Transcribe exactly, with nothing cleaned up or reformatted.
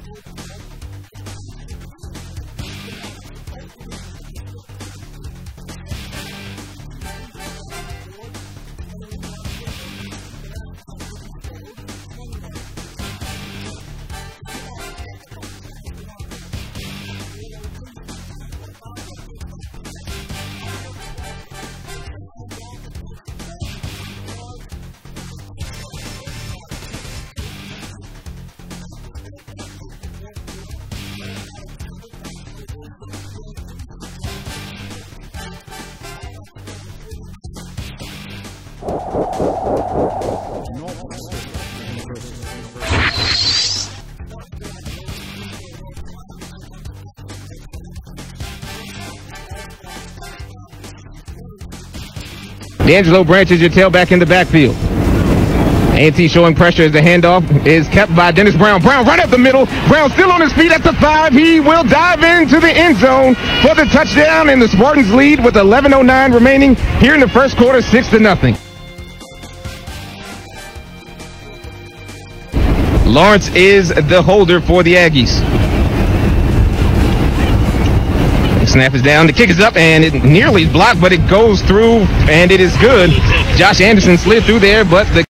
D'Angelo branches your tailback in the backfield. A and T showing pressure as the handoff is kept by Dennis Brown. Brown right up the middle. Brown still on his feet at the five. He will dive into the end zone for the touchdown, and the Spartans lead with eleven oh nine remaining here in the first quarter, six to nothing. Lawrence is the holder for the Aggies. The snap is down, the kick is up, and it nearly blocked, but it goes through, and it is good. Josh Anderson slid through there, but the